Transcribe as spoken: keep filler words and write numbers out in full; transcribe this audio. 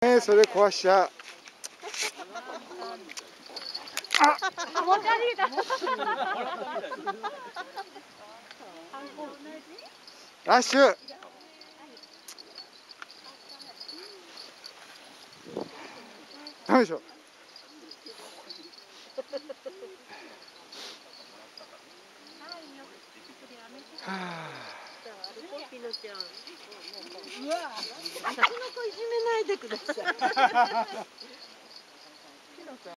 えー、それ壊しちゃう。あ、 持ち歩いた。 ラッシュ。よいしょ。はあ。 うわ、あっちの子いじめないでください。